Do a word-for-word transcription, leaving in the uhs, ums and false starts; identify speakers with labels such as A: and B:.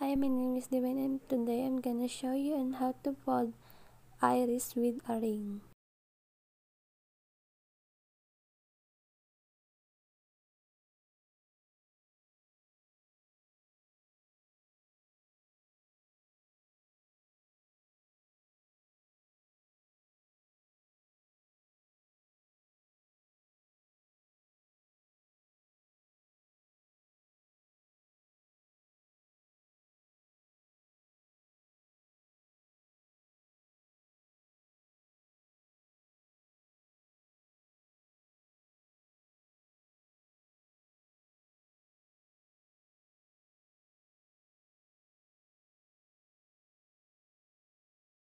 A: Hi, my name is Divine and today I'm gonna show you on how to fold iris with a ring.